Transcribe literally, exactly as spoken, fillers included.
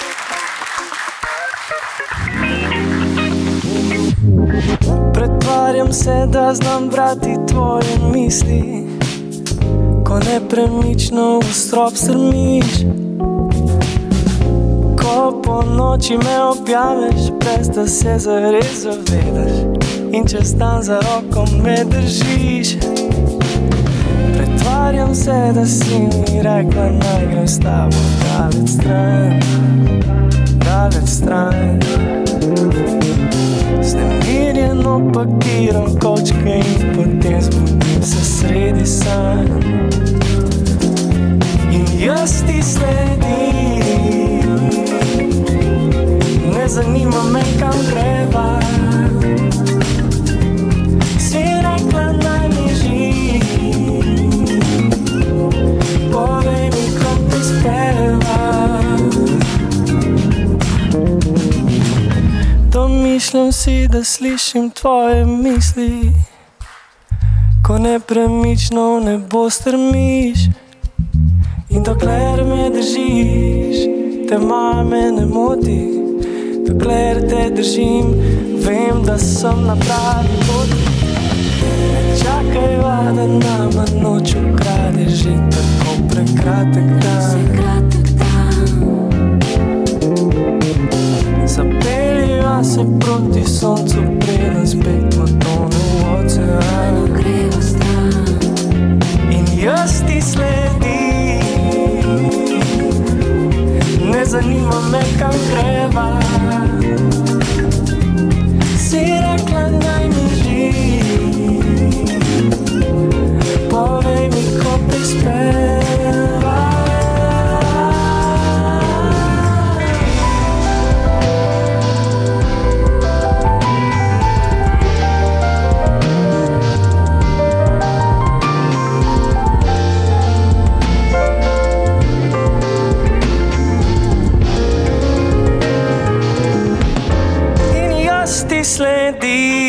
Pretvarjam se, da znam brati tvoje misli, ko nepremično v strop strmiš. Ko po noči me objameš, brez da se zares zavedaš, in čez dan za roko me držiš. Pretvarjam se, da si mi rekla, naj grem s tabo daleč stran, daleč stran. Znemirjeno pakiram kovčke in potem zbudim se sredi sanj. In jaz ti sledim, ne zanima me, kam greva. Si rekla, naj mi živim, povej mi, ko te speva. Domišljam si, da slišim tvoje misli, ko nepremično v nebo strmiš. In dokler me držiš, tema me ne moti. Dokler te držim, vem, da sem na pravi poti. Ne čakajva, da nama noč ukrade že tako prekratek dan. Zapeljiva se proti soncu, preden spet potone v ocean. In jaz ti sledim, ne zanima me, kam greva. Si rekla, naj mi živim, povej mi, ko prispeva. Ti sledim,